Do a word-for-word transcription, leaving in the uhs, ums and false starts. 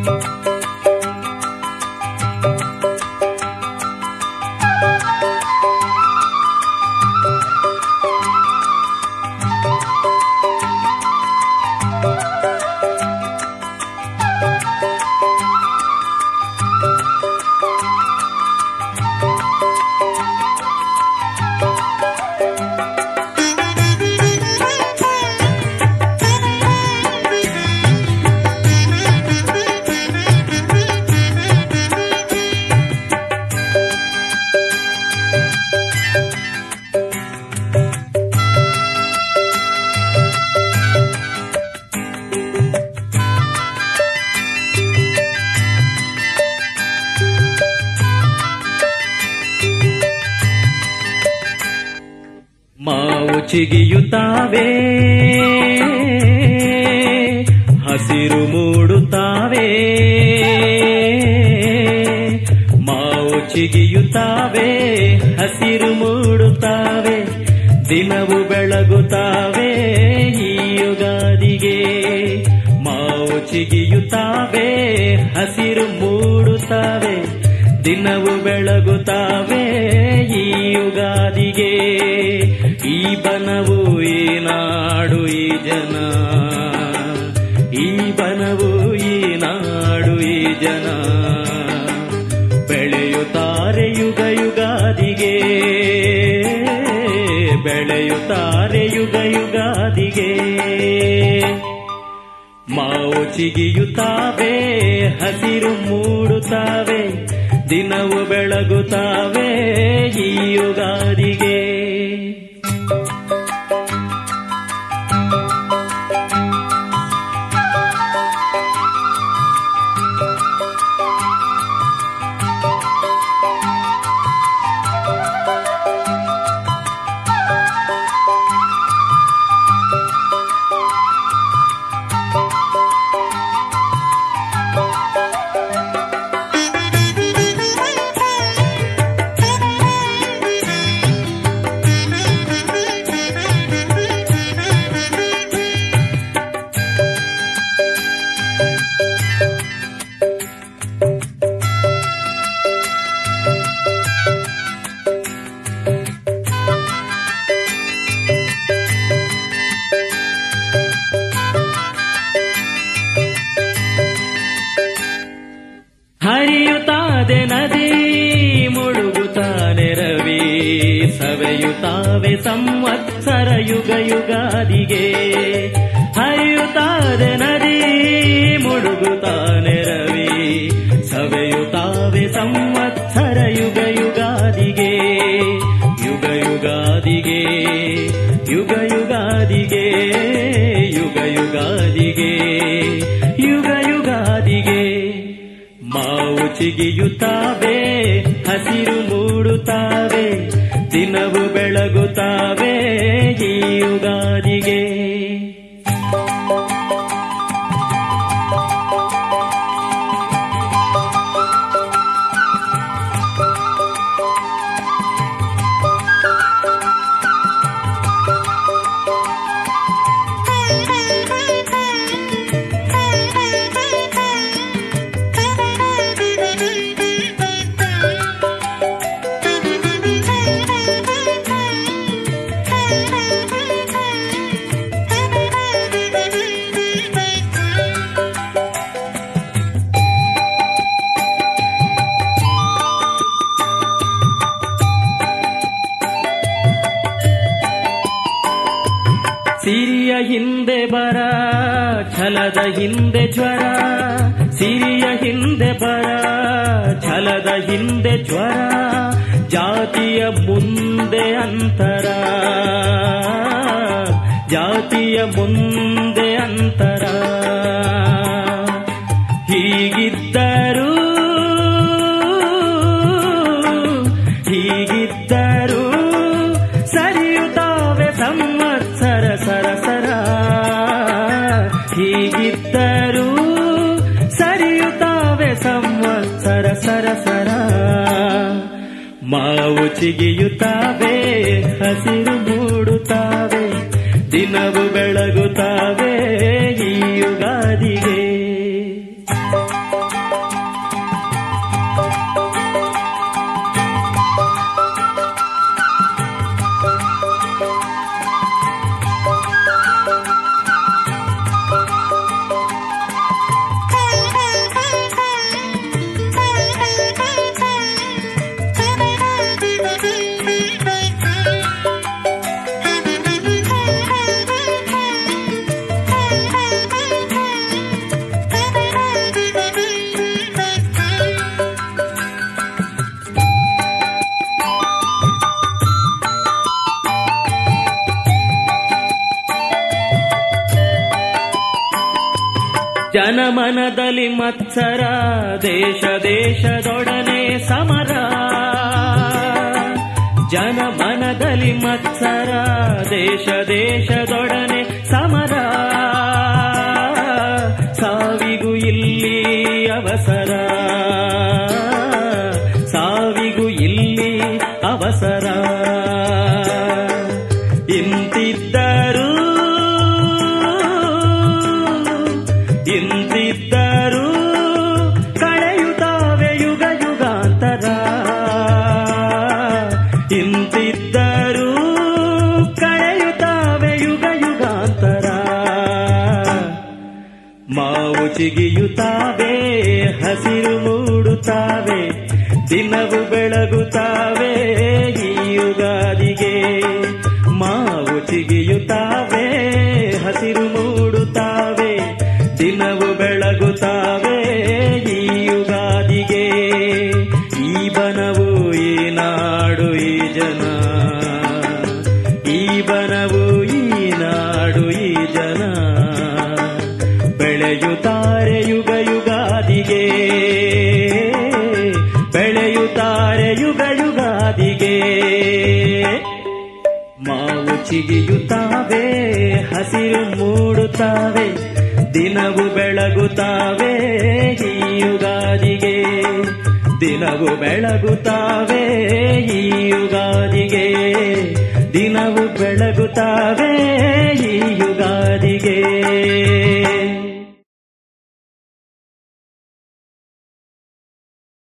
ಚಿಗಿಯುತ್ತಾವೆ ಹಸಿರು ಮೂಡುತ್ತಾವೆ ಮಾವು ಚಿಗಿಯುತ್ತಾವೆ ಹಸಿರು ಮೂಡುತ್ತಾವೆ ದಿನವು ಬೆಳಗುತ್ತಾವೆ ಈ ಯುಗಾದಿಗೆ ಮಾವು ಚಿಗಿಯುತ್ತಾವೆ ಹಸಿರು ಮೂಡುತ್ತಾವೆ ದಿನವು ಬೆಳಗುತ್ತಾವೆ ಈ ಯುಗಾದಿಗೆ ಈ ಬನವು ಈ ನಾಡು ಈ ಜನ ಈ ಬನವು ಈ ನಾಡು ಈ ಜನ ಬೆಳೆಯುತ್ತಾರೆ ಯುಗ ಯುಗಾದಿಗೆ ಬೆಳೆಯುತ್ತಾರೆ ಯುಗ ಯುಗಾದಿಗೆ ಮಾವು ಚಿಗಿಯುತ್ತಾವೆ ಹಸಿರು ಮೂಡುತ್ತಾವೆ ದಿನವು ಬೆಳಗುತ್ತಾವೆ ಈ ಯುಗಾದಿಗೆ ಹರಿಯುತ್ತಾದೆ ನದಿ ಮುಳುಗುತ್ತಾನೆ ರವಿ ಸವೆಯುತ್ತಾವೆ ಸಂವತ್ಸರ ಯುಗ ಯುಗಾದಿಗೆ ಹರಿಯುತ್ತಾದೆ ನದಿ ಮುಳುಗುತ್ತಾನೆ ರವಿ ಸವೆಯುತ್ತಾವೆ ಸಂವತ್ಸರ ಯುಗ ಯುಗಾದಿಗೆ ಯುಗ ಯುಗಾದಿಗೆ ಯುಗ ಯುಗಾದಿಗೆ ಯುಗ ಯುಗಾದಿಗೆ ಯುಗ ಯುಗಾದಿಗೆ ಮಾವು ಚಿಗಿಯುತ್ತಾವೆ ಹಸಿರು ಮೂಡುತ್ತಾವೆ ದಿನವು ಬೆಳಗುತ್ತಾವೆ ಈ ಯುಗಾದಿಗೆ ಸಿರಿಯ ಹಿಂದೆ ಬರ ಛಲದ ಹಿಂದೆ ಜ್ವರ ಸಿರಿಯ ಹಿಂದೆ ಬರ ಛಲದ ಹಿಂದೆ ಜ್ವರ ಜಾತಿಯ ಮುಂದೆ ಅಂತರ ಜಾತಿಯ ಮುಂದೆ ಅಂತರ ಹೀಗಿದ್ದರೂ ಹೀಗಿದ್ದರೂ ಸರಿಯುತ್ತಾವೆ ಸಂವತ್ಸರ ಸರ ಸರ ಹೀಗಿದ್ದರೂ ಸರಿಯುತ್ತಾವೆ ಸಂವತ್ಸರ ಸರ ಸರ ಮಾವು ಚಿಗಿಯುತ್ತಾವೆ ಹಸಿರು ಮೂಡುತ್ತಾವೆ ದಿನವು ಬೆಳಗುತ್ತಾವೆ ಈ ಯುಗಾದಿಗೆ ಜನಮನದಲ್ಲಿ ಮತ್ಸರ, ದೇಶ ದೇಶದೊಡನೆ ಸಮರ. ಜನಮನದಲ್ಲಿ ಮತ್ಸರ, ದೇಶ ದೇಶದೊಡನೆ ಸಮರ. ಸಾವಿಗೂ ಇಲ್ಲಿ ಅವಸರ, ಸಾವಿಗೂ ಇಲ್ಲಿ ಅವಸರ. ಇಂತಿದ್ದರೂ ಇಂತಿದ್ದರೂ ಕಳೆಯುತ್ತಾವೆ ಯುಗ ಯುಗಾಂತರ. ಇಂತಿದ್ದರೂ ಕಳೆಯುತ್ತಾವೆ ಯುಗ ಯುಗಾಂತರ. ಮಾವು ಚಿಗಿಯುತ್ತಾವೆ, ಹಸಿರು ಮೂಡುತ್ತಾವೆ, ದಿನವು ಬೆಳಗುತ್ತಾವೆ ಈ ಯುಗಾದಿಗೆ. ಮಾವು ಚಿಗಿಯುತ್ತಾವೆ, ಹಸಿರು ಮೂಡುತ್ತಾವೆ, ದಿನವು ಬೆಳಗುತ್ತಾವೆ ಈ ಯುಗಾದಿಗೆ. ಈ ಬನವು, ಈ ನಾಡು, ಈ ಜನ, ಈ ಬನವು, ಈ ನಾಡು, ಈ ಜನ ಬೆಳೆಯುತ್ತಾರೆ ಯುಗ ಯುಗಾದಿಗೆ, ಬೆಳೆಯುತ್ತಾರೆ ಯುಗ ಯುಗಾದಿಗೆ. ಮಾವು ಚಿಗಿಯುತ್ತಾವೆ, ಹಸಿರು ಮೂಡುತ್ತಾವೆ, ದಿನವು ಬೆಳಗುತ್ತಾವೆ ಈ ಯುಗಾದಿಗೆ. ದಿನವು ಬೆಳಗುತ್ತಾವೆ ಈ ಯುಗಾದಿಗೆ, ದಿನವು ಬೆಳಗುತ್ತಾ